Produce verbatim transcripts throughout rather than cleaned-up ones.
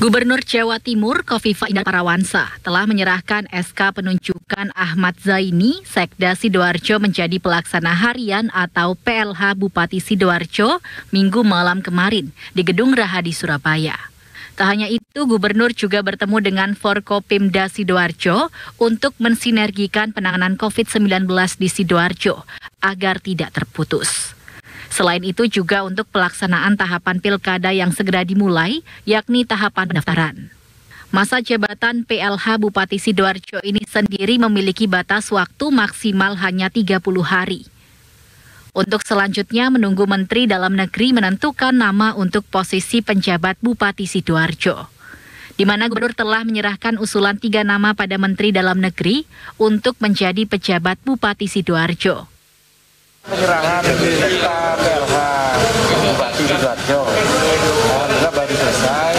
Gubernur Jawa Timur Khofifah Indar Parawansa telah menyerahkan S K penunjukan Ahmad Zaini, Sekda Sidoarjo menjadi pelaksana harian atau P L H Bupati Sidoarjo Minggu malam kemarin di Gedung Raha di Surabaya. Tak hanya itu, Gubernur juga bertemu dengan Forkopimda Sidoarjo untuk mensinergikan penanganan covid sembilan belas di Sidoarjo agar tidak terputus. Selain itu juga untuk pelaksanaan tahapan pilkada yang segera dimulai, yakni tahapan pendaftaran. Masa jabatan P L H Bupati Sidoarjo ini sendiri memiliki batas waktu maksimal hanya tiga puluh hari. Untuk selanjutnya menunggu Menteri Dalam Negeri menentukan nama untuk posisi penjabat Bupati Sidoarjo, di mana Gubernur telah menyerahkan usulan tiga nama pada Menteri Dalam Negeri untuk menjadi pejabat Bupati Sidoarjo. Penyerahan kita P L H Bupati Sidoarjo alhamdulillah baru selesai.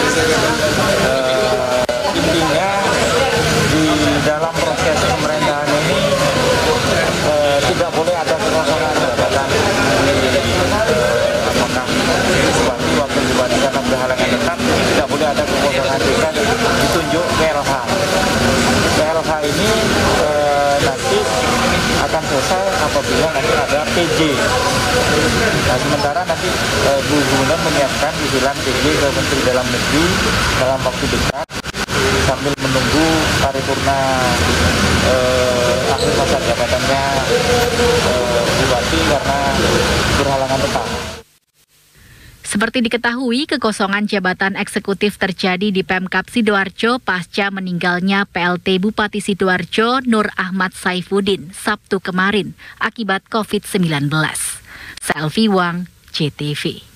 Uh, intinya di dalam proses pemerintahan ini uh, tidak boleh ada kekosongan jabatan. Uh, apakah bupati, wakil bupati karena berhalangan tetap, tidak boleh ada kekosongan jika ditunjuk P L H. P L H ini uh, nanti akan selesai apabila nanti ada P J. Nah, sementara nanti e, Bu Gubernur menyiapkan usulan P J ke Menteri Dalam Negeri dalam waktu dekat sambil menunggu paripurna e, akhir masa jabatannya e, Bupati karena berhalangan tetap. Seperti diketahui, kekosongan jabatan eksekutif terjadi di Pemkab Sidoarjo pasca meninggalnya P L T Bupati Sidoarjo Nur Ahmad Saifuddin Sabtu kemarin akibat covid sembilan belas. Selvi Wang, J T V.